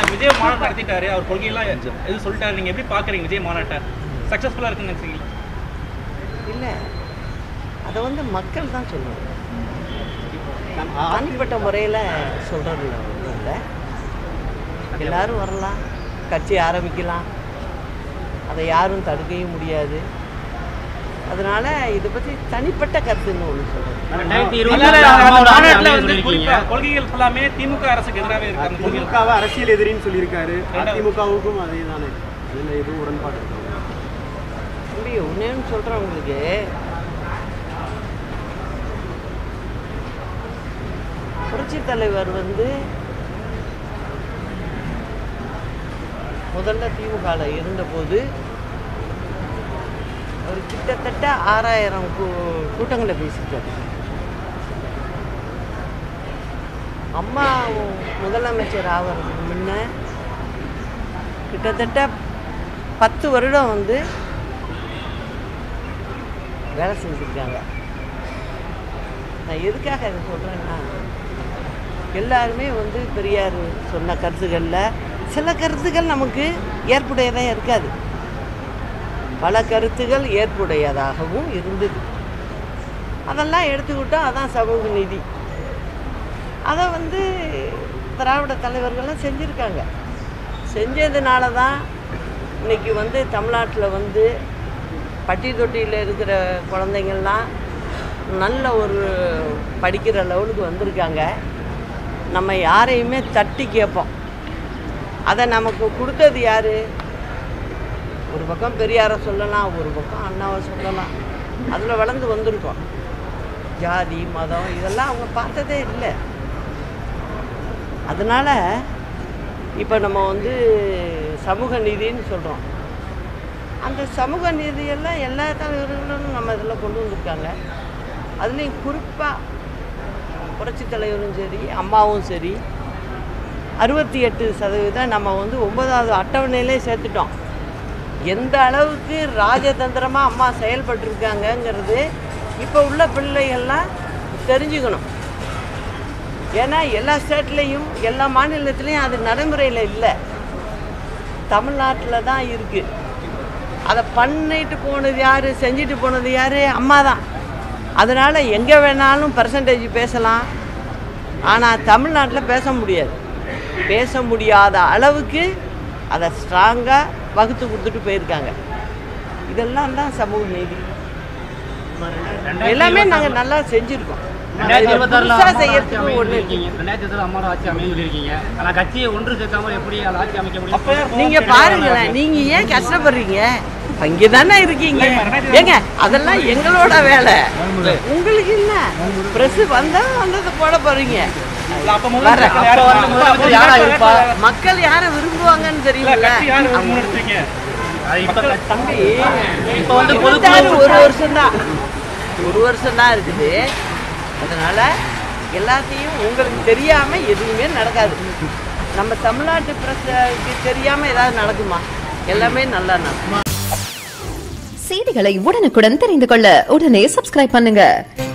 விஜய் மாநாடு நடத்திட்டாரு, அவர் கொள்கையெல்லாம் எது சொல்லிட்டாரு, நீங்க எப்படி பாக்குறீங்க விஜய் மாநாட்டை? சக்சஸ்ஃபுல்லா இருக்குன்னு நினைக்கிறீங்களா? இல்லை, அதை வந்து மக்கள் தான் சொல்லுவாங்க. தனிப்பட்ட முறையில் சொல்கிறதில்ல ஒன்றும் இல்லை. எல்லோரும் வரலாம், கட்சி ஆரம்பிக்கலாம், அதை யாரும் தடுக்கவும் முடியாது. அதனால இதை பற்றி தனிப்பட்ட கருத்துன்னு ஒன்று சொல்கிறேன். கொள்கைகள் எல்லாமே திமுக அரசுக்கு எதிராகவே இருக்காங்க. திமுகவை அரசியல் எதிரின்னு சொல்லியிருக்காரு. அதிமுகவுக்கும் அதே தானே, அதில் எதுவும் உடன்பாடு இருக்காங்க. தம்பி, ஒன்றேன்னு சொல்கிறேன் உங்களுக்கு, புரட்சித் தலைவர் வந்து முதல்ல திமுகவில் இருந்தபோது அவர் கிட்டத்தட்ட 6000 கூட்டங்களை பேசிட்டார். அம்மா முதலமைச்சர் ஆகிறதுக்கு முன்ன கிட்டத்தட்ட 10 வருடம் வந்து வேலை செஞ்சுருக்காங்க. நான் எதுக்காக அதை சொல்கிறேன்னா, எல்லாருமே வந்து பெரியார் சொன்ன கருத்துக்களில் சில கருத்துக்கள் நமக்கு ஏற்புடையதாக இருக்காது, பல கருத்துக்கள் ஏற்புடையதாகவும் இருந்தது. அதெல்லாம் எடுத்துக்கிட்டோம், அதான் சமூக நீதி. அதை வந்து திராவிட தலைவர்கள்லாம் செஞ்சுருக்காங்க. செஞ்சதுனால தான் இன்றைக்கி வந்து தமிழ்நாட்டில் வந்து பட்டி தொட்டியில் இருக்கிற குழந்தைங்கள்லாம் நல்ல ஒரு படிக்கிற லெவலுக்கு வந்திருக்காங்க. நம்ம யாரையுமே தட்டி கேட்போம். அதை நமக்கு கொடுத்தது யார்? ஒரு பக்கம் பெரியாரை சொல்லலாம், ஒரு பக்கம் அண்ணாவை சொல்லலாம். அதில் வளர்ந்து வந்திருக்கோம். ஜாதி மதம் இதெல்லாம் அவங்க பார்த்ததே இல்லை. அதனால் இப்போ நம்ம வந்து சமூக நீதின்னு சொல்கிறோம். அந்த சமூக நீதியெல்லாம் எல்லா தலைவர்களும் நம்ம இதில் கொண்டு வந்திருக்காங்க. அதுலேயும் குறிப்பாக புரட்சி தலைவரும் சரி, அம்மாவும் சரி, 68% நம்ம வந்து 9வது அட்டவணையிலே சேர்த்துட்டோம். எந்த அளவுக்கு ராஜதந்திரமாக அம்மா செயல்பட்டுருக்காங்கங்கிறது இப்போ உள்ள பிள்ளைகள்லாம் தெரிஞ்சுக்கணும். ஏன்னா எல்லா ஸ்டேட்லேயும் எல்லா மாநிலத்துலேயும் அது நடைமுறையில் இல்லை, தமிழ்நாட்டில் தான் இருக்குது. அதை பண்ணிட்டு போனது யார், செஞ்சுட்டு போனது யார்? அம்மா தான். அதனால் எங்கே வேணாலும் பர்சன்டேஜ் பேசலாம், ஆனால் தமிழ்நாட்டில் பேச முடியாது. பேச முடியாத அளவுக்கு அதை ஸ்ட்ராங்காக வகுத்து கொடுத்துட்டு போயிருக்காங்க. இதெல்லாம் தான் சமூக நீதி. எல்லாமே நாங்கள் நல்லா செஞ்சுருக்கோம். செய்யறதுக்கு ஒன்று நீங்கள் பாருங்களேன், நீங்கள் ஏன் கஷ்டப்படுறீங்க? அங்கே தானே இருக்கீங்க. ஏங்க, அதெல்லாம் எங்களோட வேலை. உங்களுக்கு என்ன பிரஸ் வந்ததை போட போறீங்க. மக்கள் யாரை விரும்புவாங்கன்னு தெரியல. தம்பி, ஒரு வருஷம் தான் இருக்குது. அதனால எல்லாத்தையும் உங்களுக்கு தெரியாமல் எதுவுமே நடக்காது. நம்ம தமிழ்நாட்டு பிரஸுக்கு தெரியாமல் ஏதாவது நடக்குமா? எல்லாமே நல்லா நடக்குமா? செய்திகளை உடனுக்குடன் தெரிந்து கொள்ள உடனே சப்ஸ்கிரைப் பண்ணுங்க.